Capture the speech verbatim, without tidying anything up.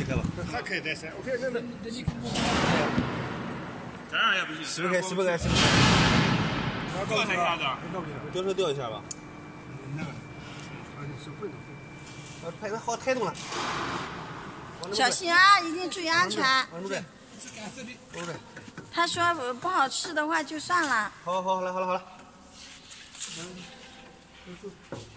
开吧？ 还可以再塞。OK，那那那你。 这样也不行。 是不是开？是不是开？是不是开？ 掉一下子。 掉头掉一下吧。 那个，而且是会的。 呃，拍的好抬动了。 小心啊，一定注意安全。 往这边。往这边。 他说不好吃的话就算了。 好好好，好了好了好了。